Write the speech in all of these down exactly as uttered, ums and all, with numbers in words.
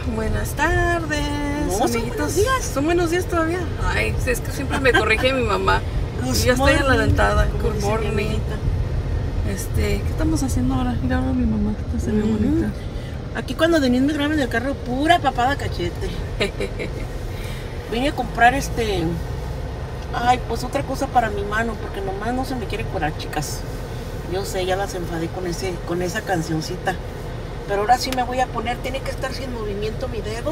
Buenas tardes. No, son buenos días. Son buenos días todavía. Ay, es que siempre me corrige mi mamá. Good Y ya estoy morning. adelantada. Como Good dice mi morning. amiguita. Este, ¿qué estamos haciendo ahora? Mira ahora mi mamá. Está se ve Ujú. bonita. Aquí cuando Denise me graba en el carro, pura papada cachete. Vine a comprar este... Ay, pues otra cosa para mi mano, porque nomás no se me quiere curar, chicas. Yo sé, ya las enfadé con ese, con esa cancioncita. Pero ahora sí me voy a poner, tiene que estar sin movimiento mi dedo.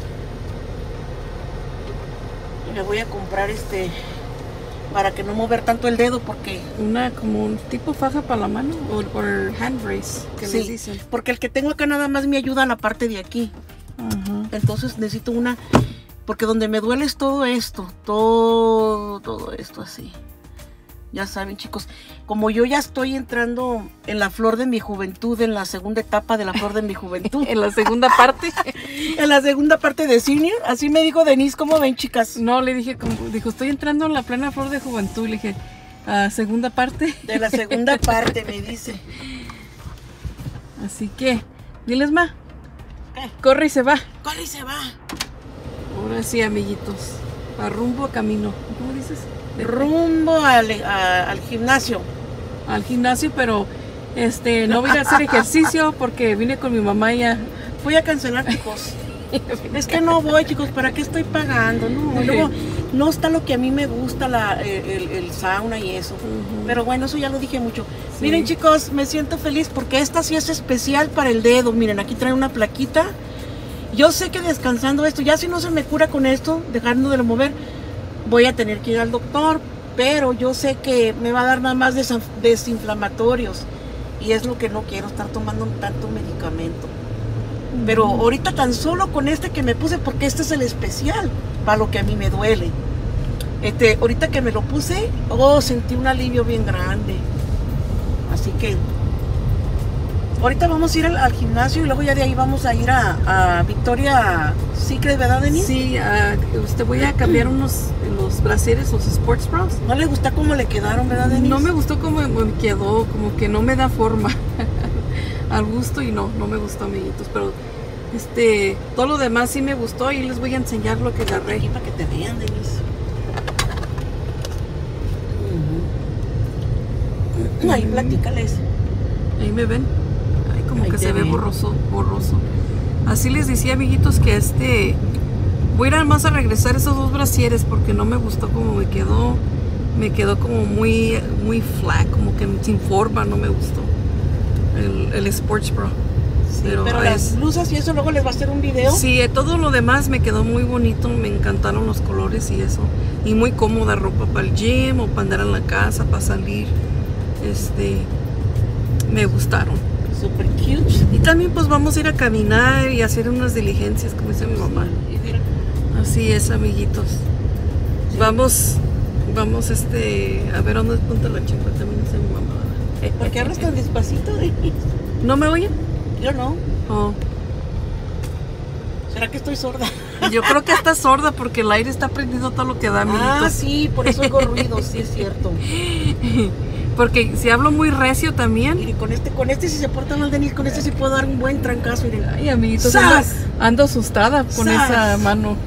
Y me voy a comprar este... para que no mover tanto el dedo, porque... Una como un tipo faja para la mano o, o hand brace, que Sí, les dicen. porque el que tengo acá nada más me ayuda a la parte de aquí. Ajá. Entonces necesito una, porque donde me duele es todo esto, todo, todo esto así. Ya saben, chicos, como yo ya estoy entrando en la flor de mi juventud, en la segunda etapa de la flor de mi juventud, En la segunda parte. en la segunda parte de senior, así me dijo Denise, ¿cómo ven, chicas? No, le dije, como, dijo, estoy entrando en la plena flor de juventud. Le dije, ah, segunda parte. De la segunda parte, me dice. Así que, diles, ma, ¿Qué? corre y se va. ¿Cuál y se va? Ahora sí, amiguitos, a rumbo a camino. ¿Cómo dices? Rumbo al, a- al gimnasio. Al gimnasio, pero este no voy a ir a hacer ejercicio porque vine con mi mamá y ya. Voy a cancelar, chicos. Es que no voy, chicos, ¿para qué estoy pagando? No, y luego no está lo que a mí me gusta, la, el, el- el sauna y eso. Ujú. Pero bueno, eso ya lo dije mucho. Sí. Miren, chicos, me siento feliz porque esta sí es especial para el dedo. Miren, aquí trae una plaquita. Yo sé que descansando esto, ya si no se me cura con esto, dejando de lo mover, voy a tener que ir al doctor. Pero yo sé que me va a dar nada más desan- desinflamatorios. Y es lo que no quiero, estar tomando tanto medicamento. Pero ahorita tan solo con este que me puse, porque este es el especial, para lo que a mí me duele. Este, ahorita que me lo puse, oh, sentí un alivio bien grande. Así que, ahorita vamos a ir al, al gimnasio y luego ya de ahí vamos a ir a, a Victoria Secret, ¿verdad, Denise? Sí, ah, usted voy a cambiar unos los brasieres, los Sports Bras. ¿No le gusta cómo le quedaron, verdad, Denise? No me gustó cómo me quedó, como que no me da forma al gusto y no, no me gustó, amiguitos. Pero este, todo lo demás sí me gustó y les voy a enseñar lo que agarré. Aquí para que te vean, Denise. Ujú. Ahí platícales. Ahí me ven. Ay, como Ahí que te se ve ven. borroso, borroso. Así les decía, amiguitos, que este voy a ir más a regresar esos dos brasieres porque no me gustó como me quedó. Me quedó como muy, muy flat, como que sin forma, no me gustó. El, el Sports Bra. Sí, Pero pero, es- las blusas y eso luego les va a hacer un video. Sí, eh, todo lo demás me quedó muy bonito, me encantaron los colores y eso. Y muy cómoda ropa para el gym o para andar en la casa, para salir. Este, me gustaron. Super cute. Y también pues vamos a ir a caminar y hacer unas diligencias, como dice mi mamá. Y mira, Así es, amiguitos. Sí. Vamos, vamos este, a ver dónde punta la chica, también dice mi mamá. ¿por qué hablas tan despacito, Denise? ¿No me oyen? Yo no. Oh, ¿Será que estoy sorda? yo creo que está sorda porque el aire está prendido todo lo que da, amiguitos. Ah, sí, por eso oigo ruido, sí es cierto. Porque si hablo muy recio también. Y con este, con este si se porta mal, Denise, con este sí puedo dar un buen trancazo. Miren. Ay, amiguitos, ando, ¡Sas! ando asustada con ¡Sas! esa mano.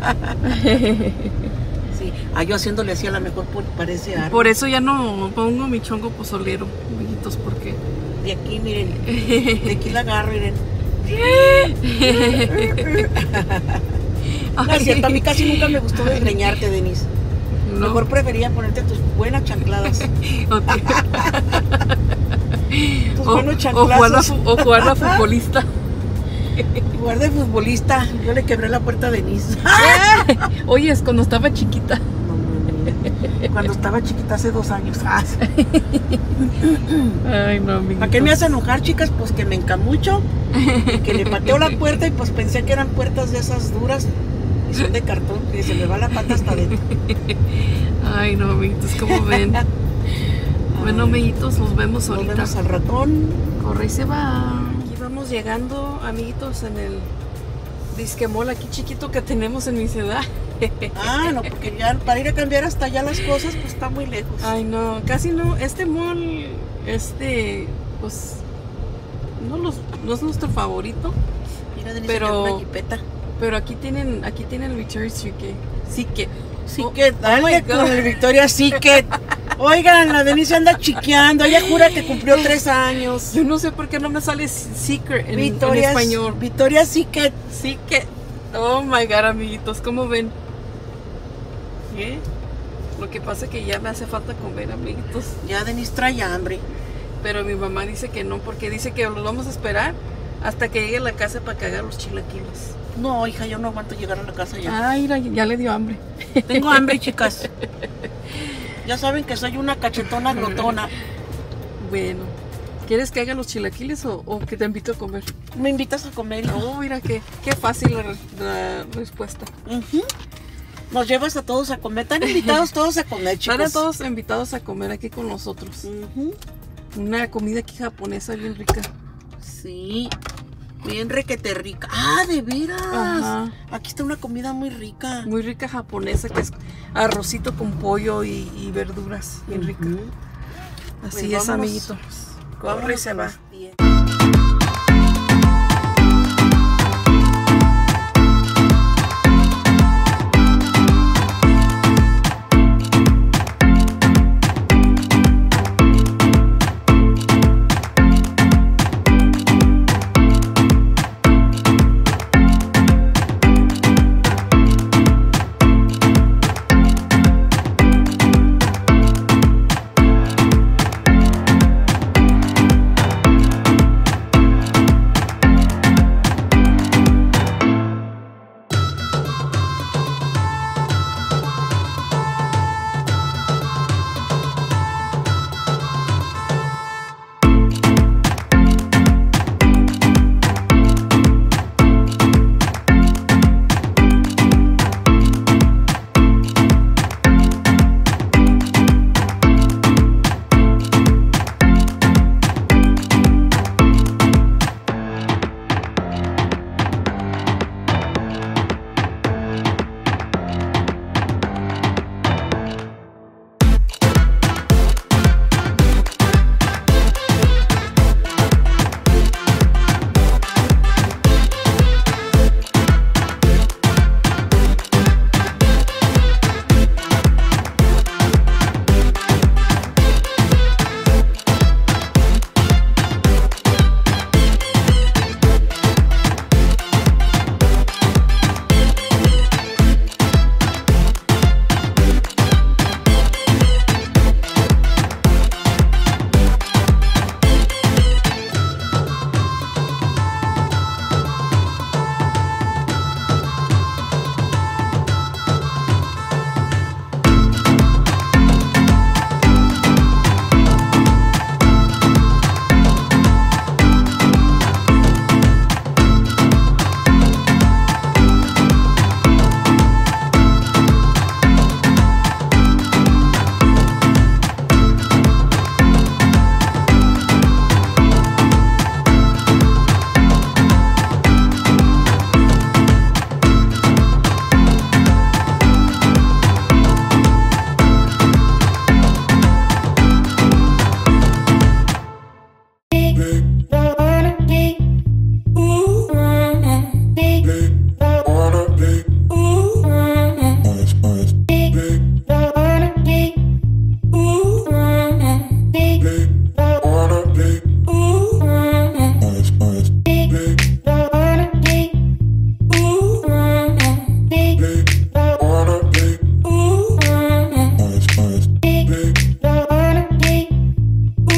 Sí. Ah, yo haciéndole así a la mejor por- parece arma. Por eso ya no pongo mi chongo pozolero, amiguitos, porque De aquí, miren. De aquí la agarro, miren. No es cierto, a mí casi nunca me gustó desgreñarte, Denise. no. Mejor prefería ponerte tus buenas chancladas. Ok. Tus o, buenos o chanclazos. jugar a, fu- o jugar a futbolista. Lugar de futbolista, yo le quebré la puerta a Denise. Oye, es cuando estaba chiquita. No, no, no. Cuando estaba chiquita hace dos años. Ah, sí. Ay, no, amiguitos. ¿Para qué me hace enojar, chicas? Pues que me encamucho y que le pateo la puerta y pues pensé que eran puertas de esas duras y son de cartón, que se me va la pata hasta dentro. Ay, no, amiguitos, ¿cómo ven? Bueno, amiguitos, nos vemos Nos ahorita. vemos al ratón. Corre y se va. Aquí vamos llegando, amiguitos, en el disque mall aquí chiquito que tenemos en mi ciudad. Ah, no, porque ya para ir a cambiar hasta allá las cosas, pues está muy lejos. Ay, no, casi no. Este mall, este, pues, no, los, no es nuestro favorito. Mira, Denise Pero- tenía una jipeta. Pero aquí tienen, aquí tienen el Victoria's Secret. Sí que. Sí Oh, que, oh dale my con God. el Victoria Secret. Oigan, la Denise anda chiqueando. Ella jura que cumplió tres años. Yo no sé por qué no me sale Secret en, en Victoria's- español. Victoria's Secret. Sí que. Oh my God, amiguitos, ¿cómo ven? ¿Qué? Lo que pasa es que ya me hace falta comer, amiguitos. Ya Denise trae hambre. Pero mi mamá dice que no, porque dice que los vamos a esperar hasta que llegue a la casa para que haga los chilaquiles. No, hija, yo no aguanto llegar a la casa ya. Ay, mira, ya le dio hambre. Tengo hambre, chicas. Ya saben que soy una cachetona glotona. Bueno, ¿quieres que haga los chilaquiles o, o que te invito a comer? ¿Me invitas a comer, hija? Oh, mira qué, qué fácil la, re- la respuesta. Ujú. Nos llevas a todos a comer. Están invitados todos a comer, chicos. Están todos invitados a comer aquí con nosotros. Ujú. Una comida aquí japonesa bien rica. Sí. Bien requete rica. Ah, de veras. Ajá. Aquí está una comida muy rica. Muy rica japonesa, que es arrocito con pollo y, y verduras. Bien rica. Ujú. Así Pues es, vámonos. amiguito. Corre y Vámonos se a va. las diez.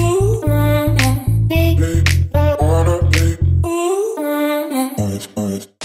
Ice, ice.